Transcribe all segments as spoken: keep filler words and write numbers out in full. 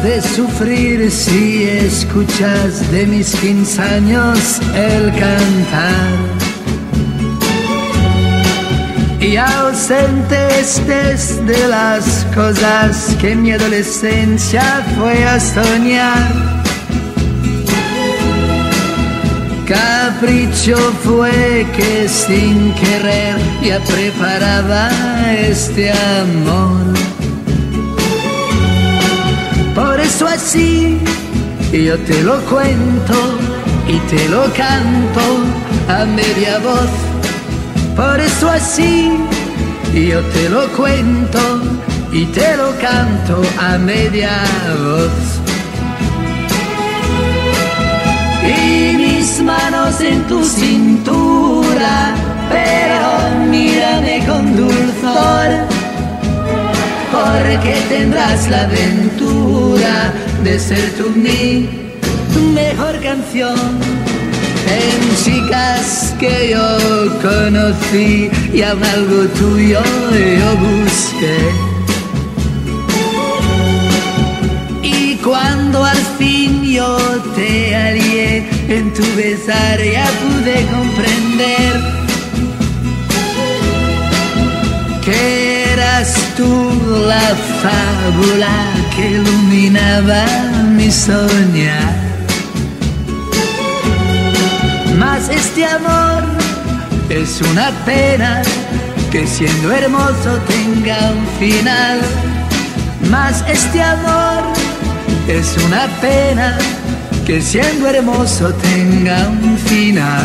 de sufrir si escuchas de mis quince años el cantar. Y ausente estés de las cosas que mi adolescencia fue a soñar. Capricho fue que sin querer ya preparaba este amor. Por eso así yo te lo cuento y te lo canto a media voz. Por eso así yo te lo cuento y te lo canto a media voz. Y mis manos en tu cintura, pero mírame con dulzor, porque tendrás la aventura de ser tú mi mejor canción. En chicas que yo conocí y aún algo tuyo yo busqué. Y cuando al fin yo te hallé en tu besar ya pude comprender que eras tú la fábula que iluminaba mi soñar. Mas este amor es una pena que siendo hermoso tenga un final. Mas este amor es una pena que siendo hermoso tenga un final.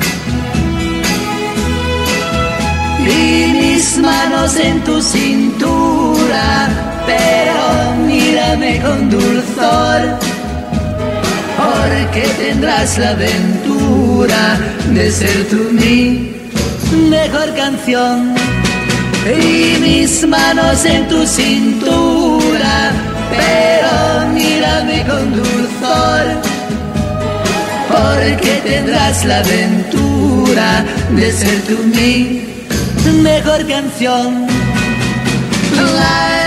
Y mis manos en tu cintura, pero mírame con dulzor, porque tendrás la aventura de ser tú mi mejor canción. Y mis manos en tu cintura, pero mírame con dulzor, porque tendrás la aventura de ser tú mi mejor canción. La